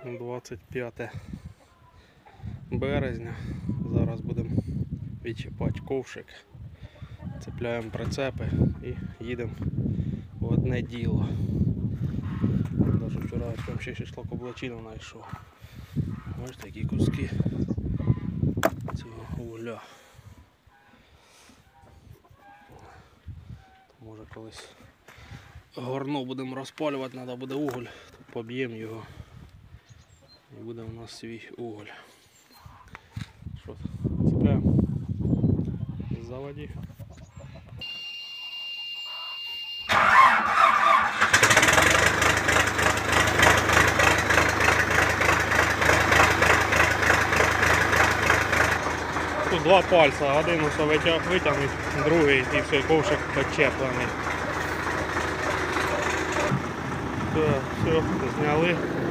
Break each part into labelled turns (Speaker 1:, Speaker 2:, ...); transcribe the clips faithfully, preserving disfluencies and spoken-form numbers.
Speaker 1: двадцять п'яте березня. Зараз будемо відчіпати ковшик, цепляємо прицепи і їдемо в одне діло. Навіть вчора там ще шашлик-облачину знайшов. Ось такі куски цього угля. Може колись горно будемо розпалювати, треба буде уголь, то поб'ємо його і буде у нас свій уголь. Що, цепляємо, заводи. Тут два пальця, один усе витягнуть, другий і все, ковшик підчеплений. Все, все, зняли.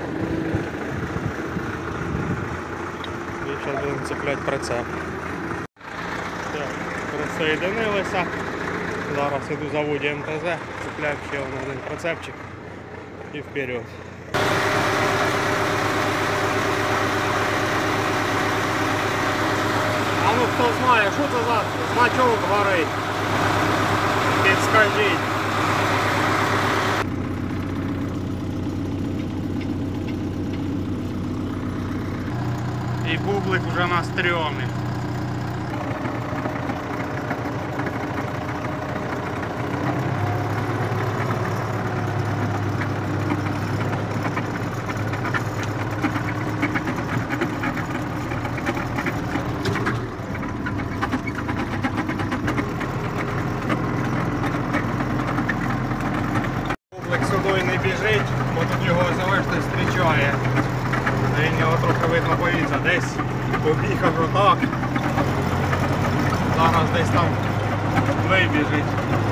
Speaker 1: І зараз будемо цепляти прицеп. Все, присоєдинилися. Зараз іду в заводі ем те зет, цепляю ще один прицепчик і вперед. А ну хто знає, що це за значок горить? Підскажіть. І бублик вже на стрьомі. Бублик сюди не біжить, бо тут його завжди зустрічає. Він його трохи видно боїться, десь побіг аж отак. Зараз десь там вибіжить.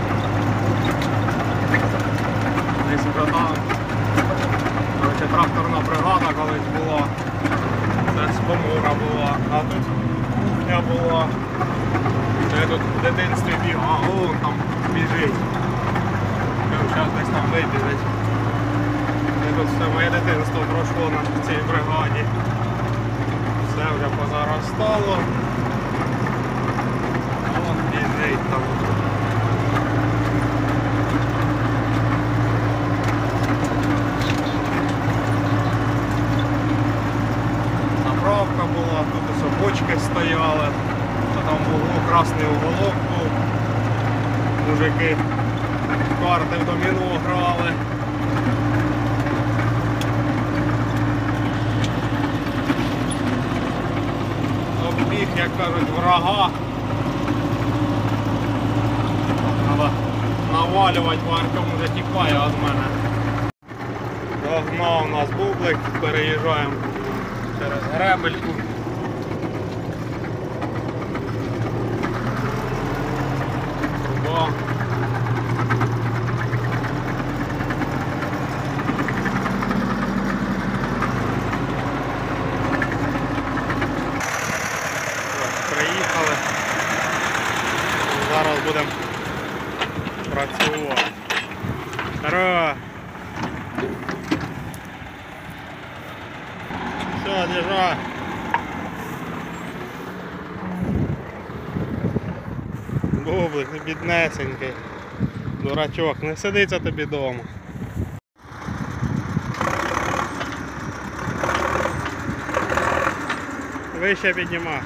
Speaker 1: Десь вже там. Короче, тракторна бригада колись була. Це з Помора була. А тут кухня була. Я тут в дитинстві біг, а вон там біжить. Зараз десь там вибіжить. Тут все моє дитинство пройшло на цій бригаді. Все вже позаростало. Вон біжить там. Заправка була, тут ось бочки стояли. Там був красний уголок був. Мужики в карти в доміно грали. Обіг, як кажуть, врага. Треба навалювати, бо Артем вже тікає від мене. Догнав нас бублик, переїжджаємо через гребельку. Труба. Приїхали. Зараз будемо працювати. Здорово! Все, держа! Бублик, біднесенький. Дурачок, не сидиться тобі вдома. Вище піднімай.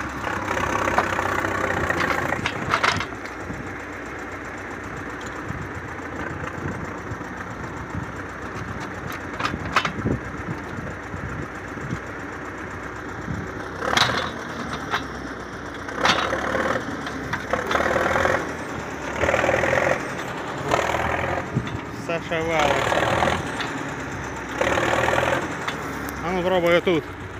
Speaker 1: Все шевелиться. А ну пробую тут.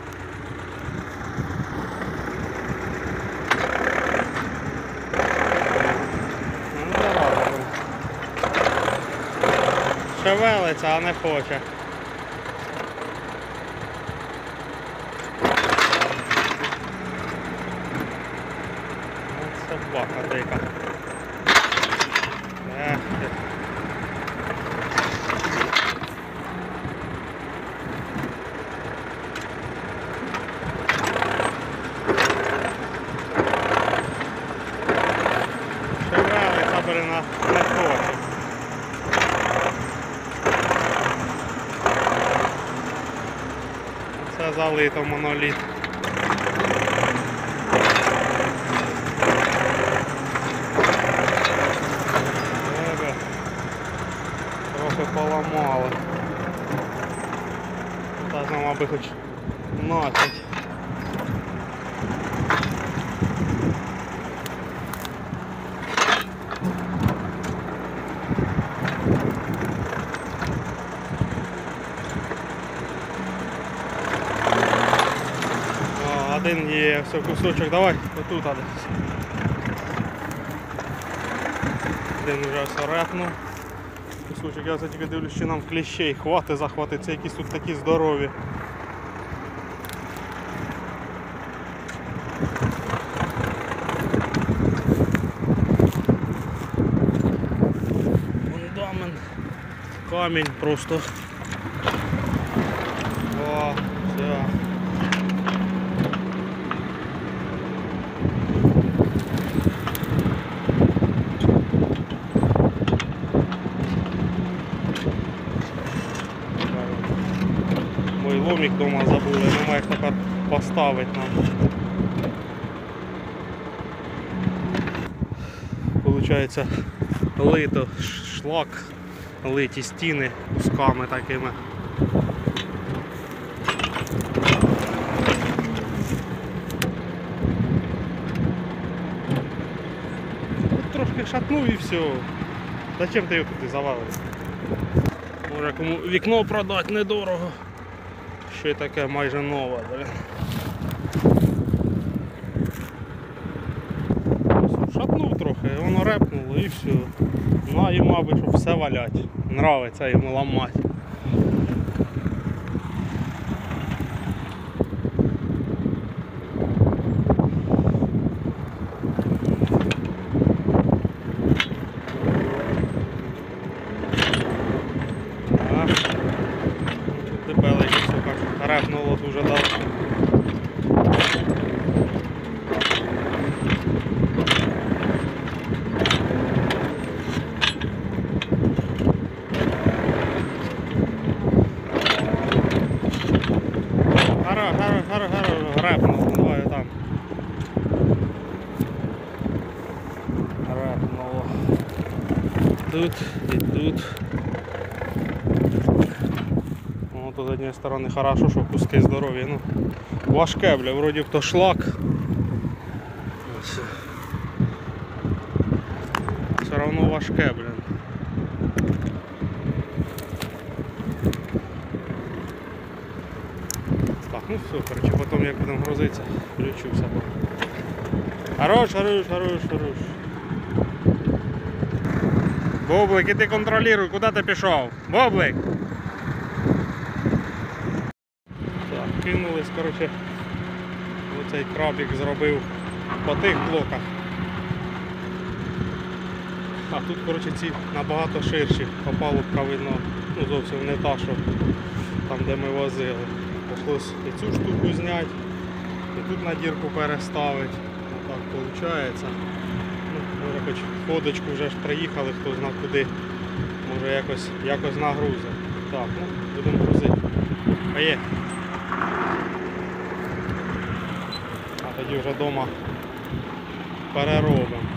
Speaker 1: Ну давай. Шевелиться, а не хоче. Ось собака дика. Ех. все залито, моноліт. Трохи поламали. Та нам аби хоч нацять. Один є, все, кусочок, давай, отут десь. Один вже все репнув. Кусочок, я тільки дивлюсь, що нам кліщей хватить захватити, це якісь тут такі здорові. Фундамент, камінь просто. О, все. Мой ломик вдома забули, немає як тепер поставити нам. Получається, лито шлак, литі стіни кусками такими. Трошки шатнув і все. Зачем ти його туди завалив? Може кому вікно продати недорого. Ще й таке майже нове, блин. Шатнув трохи, воно репнуло і все. Ну а йому аби щоб все валять. Нравиться йому ламати. Репнуло дуже давно. Гара, гара, гара, гара, репнуло, давай там. Репнуло. Тут і тут. Тут з однієї сторони хорошо, що куски здорові, ну важке, бля, вроді б то шлак. Ось. Все одно важке, бля. Так, ну все, короче, потім як будемо грузитися, включу все. Хорош, хорош, хорош, хорош. Боблик, іди контролюй, куди ти пішов? Боблик! Кинулись, коротше, оцей крабик зробив по тих блоках. А тут, коротше, ці набагато ширші, опалубка видно, ну зовсім не та, що там, де ми возили. Прийшлось і цю штуку зняти, і тут на дірку переставити. Отак виходить. Ну, може, хоч ходочку вже ж приїхали, хто зна куди, може якось, якось нагрузимо. Так, ну, будемо грузити. Поїхали. А тоді вже вдома переробимо.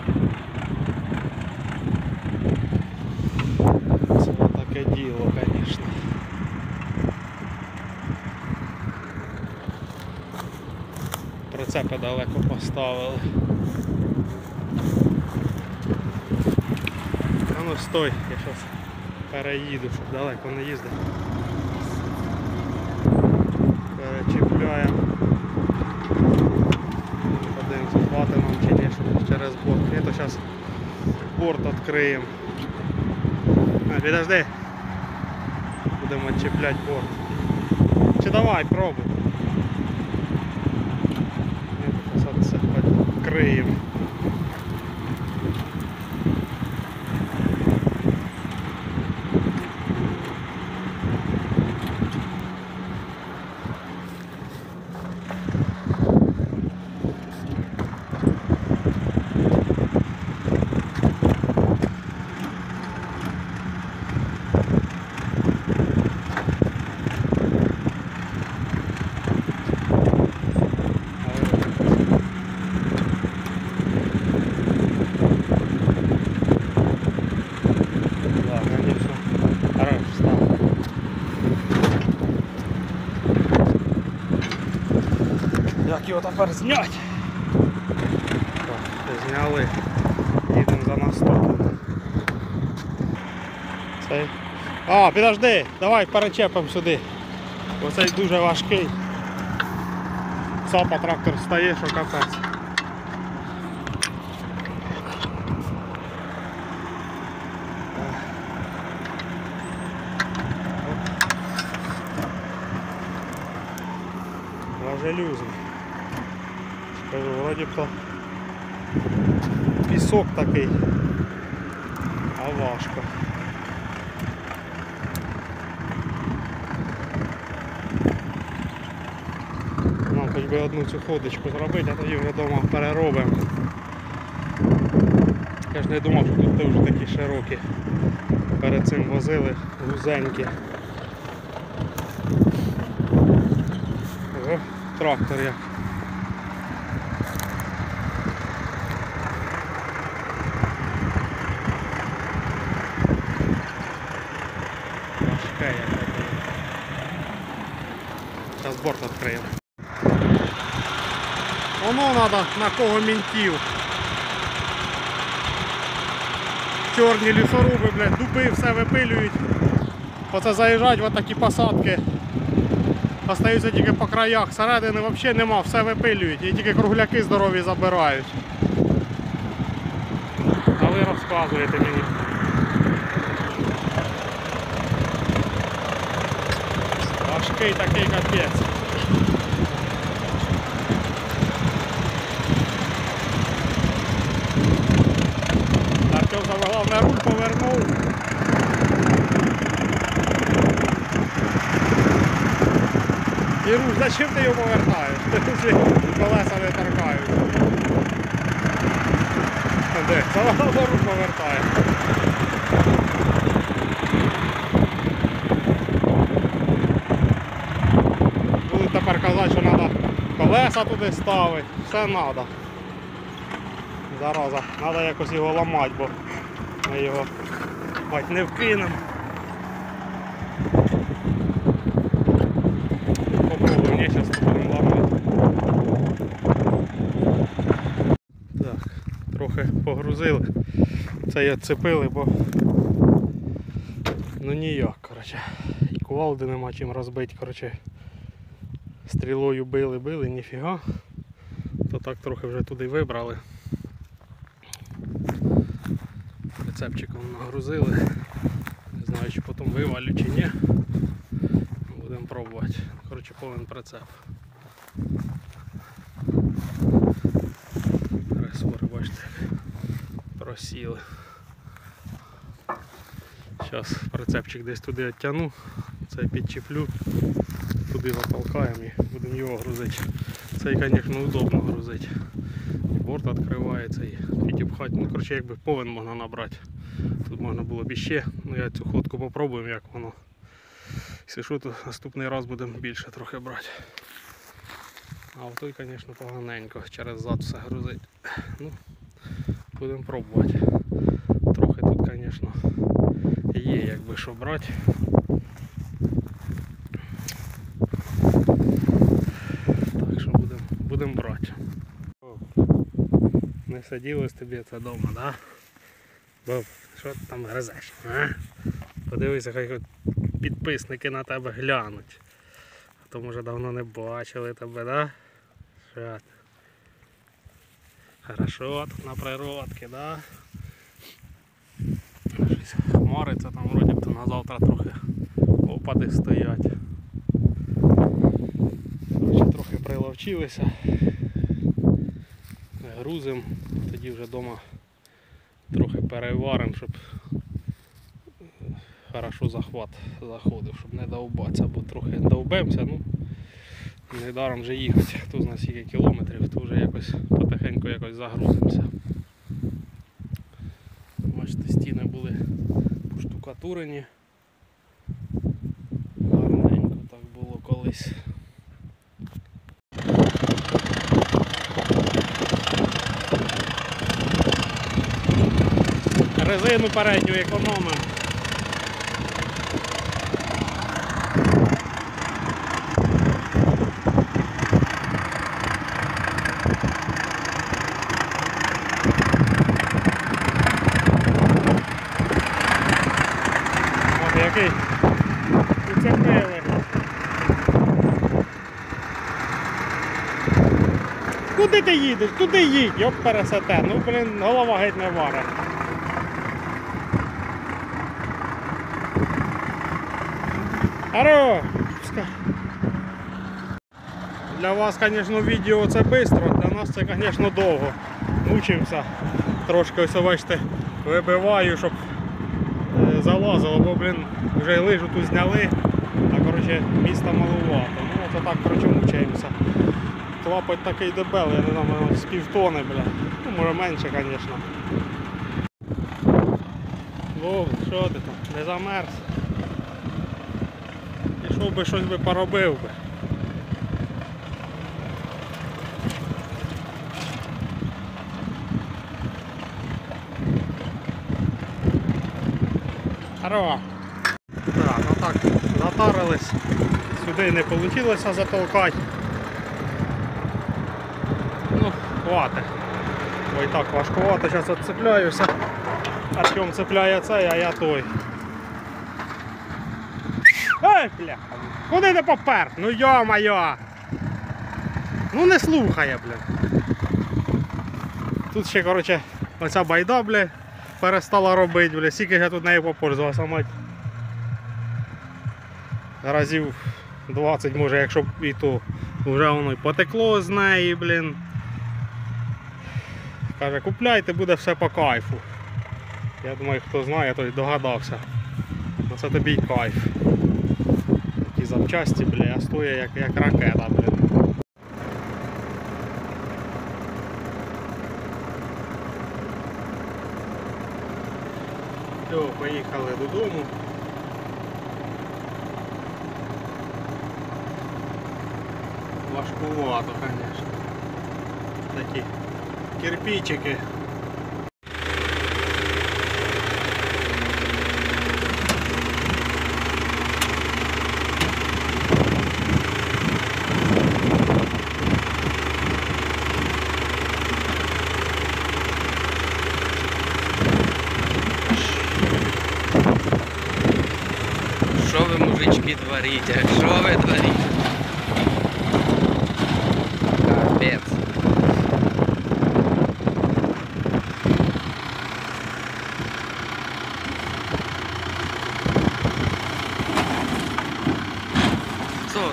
Speaker 1: Це таке діло, звісно. Прицепи далеко поставили. А ну стой, я зараз переїду, щоб далеко не їздив. Перечіпляємо. Подивимося, хватить нам чи ні, щоб через борт. Ні, то зараз борт відкриємо. А, підожди. Будемо відчіпляти борт. Чи давай, пробуй. Ні, зараз це відкриємо. Як його тепер зняти? Так, зняли. Їдемо за наступним. Цей. А, підожди, давай перечепимо сюди. Оцей дуже важкий. Цапа трактор стає, що капець. Важелюзний. Скажу, вроді б то пісок такий, а важко. Нам хоч би одну цю ходочку зробити, а тоді вже вдома переробимо. Я ж не думав, що тут дуже такі широкі. Перед цим возили вузенькі. О, трактор як. Важке як таке. Зараз борт відкриємо. Воно треба на кого мінтів. Чорні лісоруби, блядь, дуби все випилюють. Оце заїжджають в такі посадки. Остаються тільки по краях, середини взагалі нема, все випилюють і тільки кругляки здорові забирають. А ви розказуєте мені. Важкий такий капець. Артем саме головне руль повернув. І рух, зачем ти його повертаєш? Колеса не торкають. Де? Саме головне рух повертає. Будуть тепер казати, що треба колеса туди ставити. Все треба. Зараза, треба якось його ламати, бо ми його бать не вкинемо. Попробуємо, не, зараз будемо ламати. Так, трохи погрузили. Це і відцепили, бо ну ніяк, коротше. І кувалди нема чим розбити, коротше. Стрілою били, били, ніфіга. То так трохи вже туди вибрали. Прицепчиком нагрузили. Не знаю, чи потім вивалю, чи ні. Будемо пробувати. Коротше, повен прицеп. Ресори, бачите, просіли. Зараз прицепчик десь туди відтягну, цей підчіплю, туди затолкаємо і будемо його грузити. Цей, звісно, удобно грузити. Борт відкривається і підіпхати. Ну, коротше, якби повен можна набрати. Тут можна було б іще. Ну, я цю ходку попробую, як воно. Якщо що, то наступний раз будемо більше трохи брати. А в той, звісно, поганенько. Через зад все грузить. Ну, будемо пробувати. Трохи тут, звісно, є, якби що брати. Так що будемо будемо брати. Не сиділось тобі це вдома, да? Бо що ти там гризеш? А? Подивися, хай підписники на тебе глянуть. А то може давно не бачили тебе, да? Що ти? Хорошо, тут на природці, да? Щось хмариться там, вроді б то на завтра трохи опади стоять. Короче, трохи приловчилися. Грузимо, тоді вже вдома трохи переваримо, щоб хорошо захват заходив, щоб не довбатися, бо трохи довбемося, ну недаром вже їхати, хто знає скільки кілометрів, то вже якось потихеньку якось загрузимося. Бачите, стіни були поштукатурені, гарненько так було колись. Резину передню економимо. такий уцепили. Куди ти їдеш? Туди їдь, йоп пересете. Ну, блін, голова геть не варить. Аро! Для вас, звісно, відео це швидко, для нас це, звісно, довго. Мучимося. Трошки ось, бачите, вибиваю, щоб залазило, бо, блін, вже лижу тут зняли, а, коротше, міста малувато. Ну, це так, коротше, мучаємося. Клапоть такий дебелий, я не знаю, з півтони, бля. Ну, може менше, звісно. Вов, що ти там, не замерз? Пішов би, щось би поробив би. Здорово. Так, ну так, затарились. Сюди не вийшло затолкати. Ну, хватить. Ой, так важкувато, зараз відцепляюся. Артем цепляє цей, а я той. Ей, бля! Куди ти попер? Ну йо-моє! Ну не слухає, бля. Тут ще, коротше, оця байда, бля, перестала робити, бля. Скільки я тут нею попользувався, мать. Разів двадцять, може, якщо і то. Вже воно й потекло з неї, блін. Каже, купляйте, буде все по кайфу. Я думаю, хто знає, той догадався. Оце тобі й кайф. Такі запчасті, бля, стоять як, як ракета, блін. Все, поїхали додому. Важкувато, звісно. Такі кирпичики.
Speaker 2: Що ви, мужички, творите? Що ви творите? Капець. Що?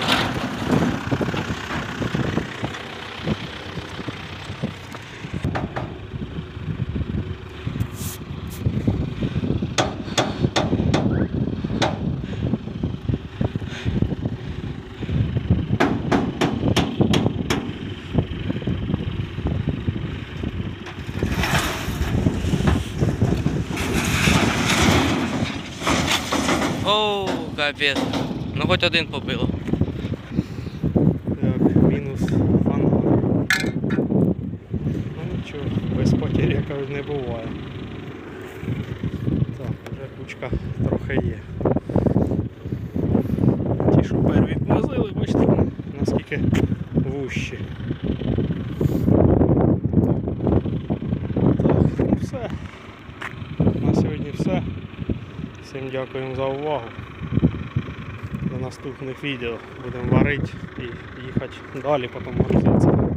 Speaker 2: Оу, капець. Ну хоч один побило.
Speaker 1: Так, мінус фонар. Ну нічого, без потерь, я кажу, не буває. Так, вже кучка трохи є. Ті, що перві возили, бачите, наскільки вущі. Так, ну все. На сьогодні все. Всім дякуємо за увагу. До наступних відео будемо варити і їхати далі, потім грузитися.